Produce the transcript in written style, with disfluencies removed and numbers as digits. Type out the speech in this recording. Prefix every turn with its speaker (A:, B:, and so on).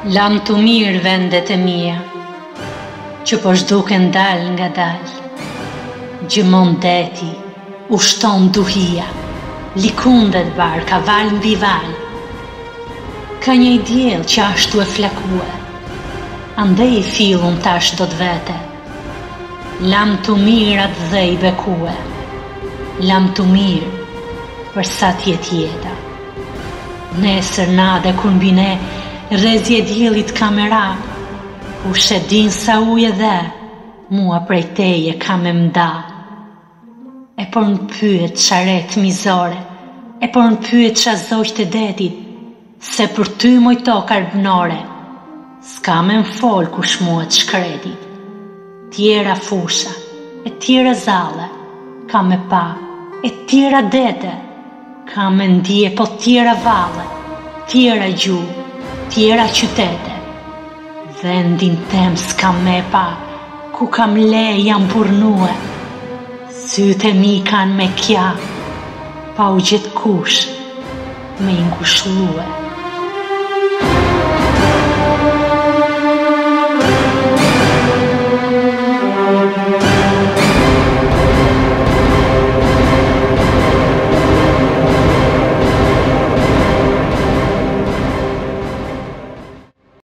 A: Lam të mirë vendet e mia, që po zhduken dal nga dal. Gjëmon deti, ushton duhia, likundet barka val mbi val. Ka një diell që ashtu e flakue, andej fillun tash do t'vete. Lam të mirat dhe i bekue, lam të mirë, për sa tjet jeta. Nesër nade kur mbi ne rrezje diellit kamera, kush e din sa ujë dhe, mua prej teje ka me mda. E por në pyet qaret mizore, e por në pyet qa zogjt e detit, se për ty mojto karbnore, s'ka me m'fol kush mua t'shkretit. Tjera fusha, e tjera zale, ka me pa, e tjera dete, ka me ndje po tjera vale, tjera gjuhë, tjera qytete. Vendin tem s'ka me pa, ku kam le jam purnue, sytë e mi kan me kja, pa u gjithë kush me ngushllue.